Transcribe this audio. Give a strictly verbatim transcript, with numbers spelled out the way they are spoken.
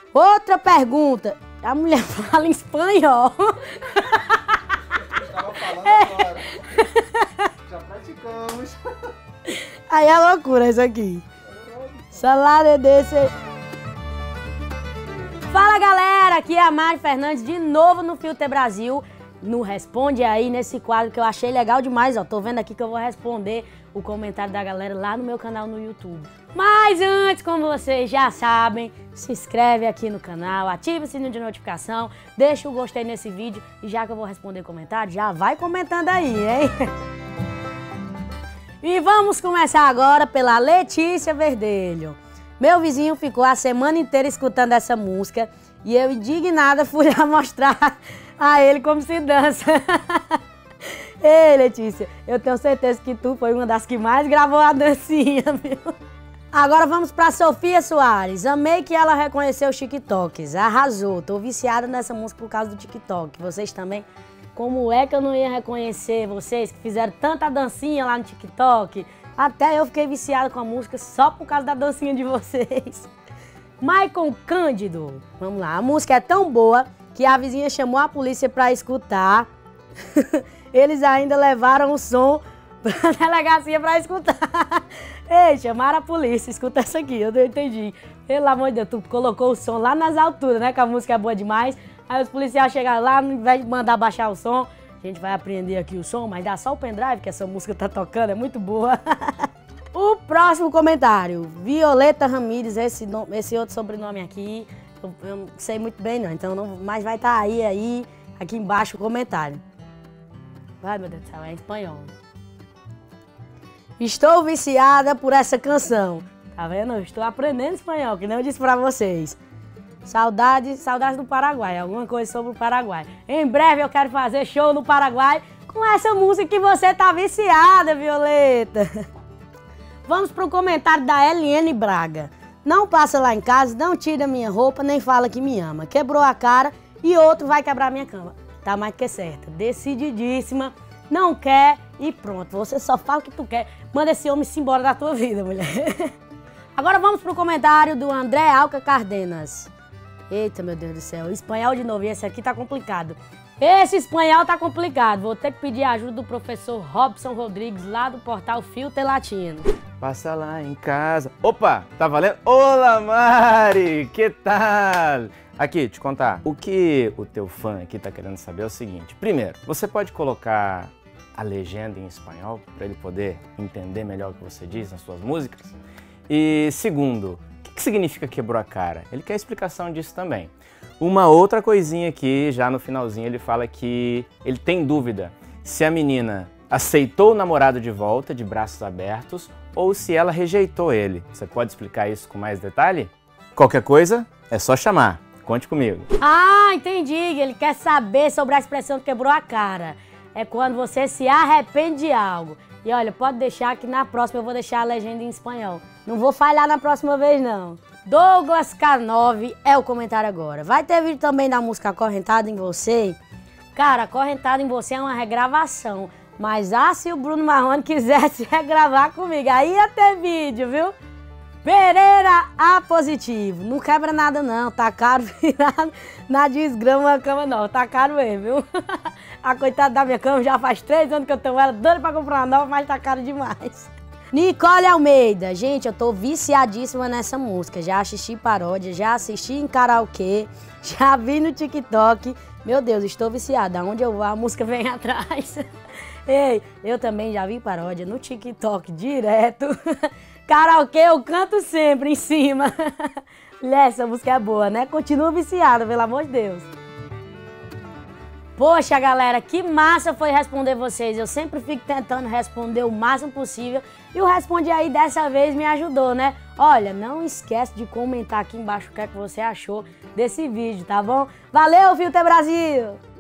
Outra pergunta. A mulher fala em espanhol. Estava falando agora. Já praticamos. Aí é loucura isso aqui. Salário desse. Fala galera, aqui é a Mari Fernandes de novo no Filter Brasil. No Responde Aí, nesse quadro que eu achei legal demais, ó. Tô vendo aqui que eu vou responder o comentário da galera lá no meu canal no YouTube. Mas antes, como vocês já sabem, se inscreve aqui no canal, ativa o sininho de notificação, deixa o gostei nesse vídeo e já que eu vou responder comentário, já vai comentando aí, hein? E vamos começar agora pela Letícia Verdelho. Meu vizinho ficou a semana inteira escutando essa música e eu, indignada, fui lá mostrar a ele como se dança. Ei, Letícia, eu tenho certeza que tu foi uma das que mais gravou a dancinha, viu? Agora vamos pra Sofia Soares. Amei que ela reconheceu os TikToks. Arrasou. Tô viciada nessa música por causa do TikTok. Vocês também? Como é que eu não ia reconhecer vocês que fizeram tanta dancinha lá no TikTok? Até eu fiquei viciada com a música só por causa da dancinha de vocês. Maicon Cândido. Vamos lá. A música é tão boa que a vizinha chamou a polícia pra escutar. Eles ainda levaram o som pra delegacia pra escutar. Ei, chamaram a polícia, escuta essa aqui, eu não entendi. Pelo amor de Deus, tu colocou o som lá nas alturas, né? Que a música é boa demais. Aí os policiais chegaram lá, ao invés de mandar baixar o som, a gente vai apreender aqui o som, mas dá só o pendrive que essa música tá tocando, é muito boa. O próximo comentário, Violeta Ramírez, esse, nome, esse outro sobrenome aqui, eu, eu não sei muito bem não, então não, mas vai estar tá aí, aí, aqui embaixo o comentário. Vai, meu Deus do céu, é em espanhol. Estou viciada por essa canção. Tá vendo? Eu estou aprendendo espanhol, que nem eu disse pra vocês. Saudades, saudades do Paraguai, alguma coisa sobre o Paraguai. Em breve eu quero fazer show no Paraguai com essa música que você tá viciada, Violeta. Vamos pro comentário da Eliane Braga. Não passa lá em casa, não tira minha roupa, nem fala que me ama. Quebrou a cara e outro vai quebrar minha cama. Tá mais que certa, decididíssima, não quer e pronto. Você só fala o que tu quer. Manda esse homem se embora da tua vida, mulher. Agora vamos pro comentário do André Alca Cardenas. Eita, meu Deus do céu, espanhol de novo, e esse aqui tá complicado. Esse espanhol tá complicado, vou ter que pedir a ajuda do professor Robson Rodrigues, lá do portal Filter Latino. Passa lá em casa. Opa, tá valendo? Olá, Mari, que tal? Aqui, te contar, o que o teu fã aqui tá querendo saber é o seguinte. Primeiro, você pode colocar a legenda em espanhol para ele poder entender melhor o que você diz nas suas músicas? E segundo, o que significa quebrou a cara? Ele quer explicação disso também. Uma outra coisinha aqui, já no finalzinho, ele fala que ele tem dúvida se a menina aceitou o namorado de volta, de braços abertos, ou se ela rejeitou ele. Você pode explicar isso com mais detalhe? Qualquer coisa, é só chamar. Conte comigo. Ah, entendi. Ele quer saber sobre a expressão quebrou a cara. É quando você se arrepende de algo. E olha, pode deixar que na próxima eu vou deixar a legenda em espanhol. Não vou falhar na próxima vez, não. Douglas K nove é o comentário agora. Vai ter vídeo também da música Acorrentado em Você? Cara, Acorrentado em Você é uma regravação. Mas ah, se o Bruno Marrone quisesse regravar comigo, aí ia ter vídeo, viu? Pereira A positivo. Não quebra nada não, tá caro virado na desgrama a cama não, tá caro mesmo, viu? A coitada da minha cama já faz três anos que eu tenho ela, doida pra comprar uma nova, mas tá caro demais. Nicole Almeida. Gente, eu tô viciadíssima nessa música. Já assisti paródia, já assisti em karaokê, já vi no TikTok. Meu Deus, estou viciada. Aonde eu vou, a música vem atrás. Ei, eu também já vi paródia no TikTok direto. Karaokê eu canto sempre em cima. Mulher, essa música é boa, né? Continua viciada, pelo amor de Deus. Poxa, galera, que massa foi responder vocês. Eu sempre fico tentando responder o máximo possível. E o Responde Aí dessa vez me ajudou, né? Olha, não esquece de comentar aqui embaixo o que é que você achou desse vídeo, tá bom? Valeu, Filter Brasil!